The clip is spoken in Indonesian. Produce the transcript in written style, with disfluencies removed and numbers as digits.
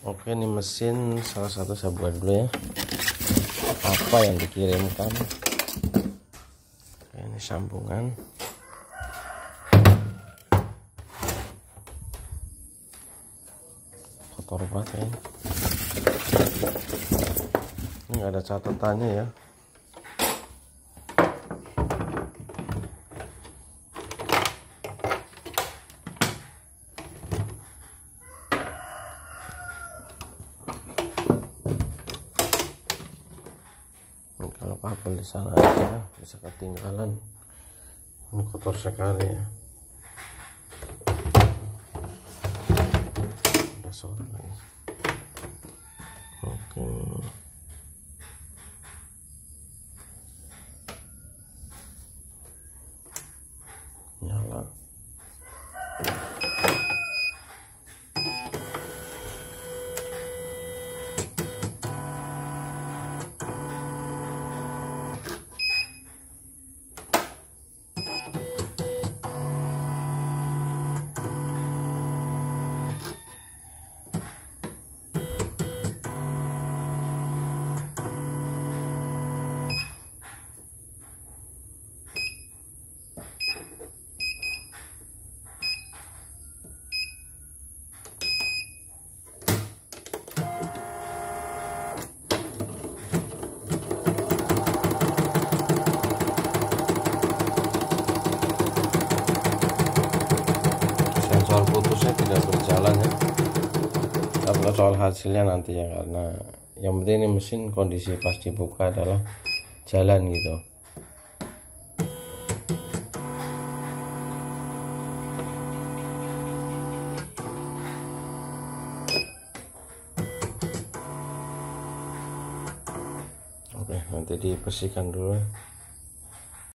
Oke, ini mesin salah satu saya buat dulu ya, apa yang dikirimkan. Oke, ini sambungan. Kotor banget ya. Ini nggak ada catatannya ya. Kalau kabel di sana aja bisa ketinggalan. Ini kotor sekali ya. Udah sore lagi. Oke. Nyala. Soal putusnya tidak berjalan ya, tapi soal hasilnya nanti ya, karena yang penting ini mesin kondisi pas dibuka adalah jalan gitu. Oke, nanti dibersihkan dulu.